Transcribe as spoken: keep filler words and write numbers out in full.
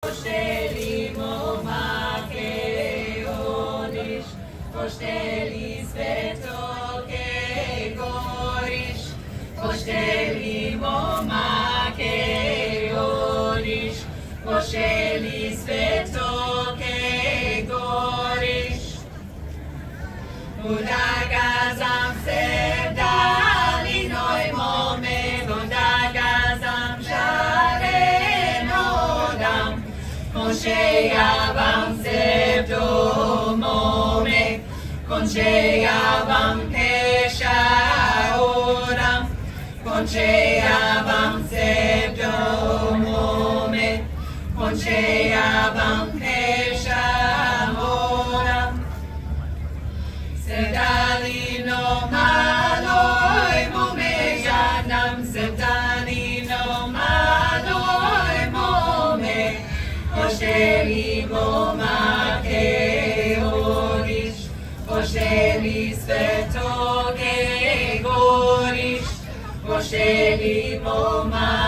Pošteli momake odiš, pošteli svetoke goriš, pošteli momake odiš, pošteli svetoke goriš. Udagazam se dalinoj mome, udagazam žarenodam, končejavam se v domove, končejavam pešaoram, končejavam se v domove, končejavam pešaoram. Se dalino maloj mome žadam, se dalino maloj mome, pošteli momake odiš, pošteli svetoke goriš, pošteli momake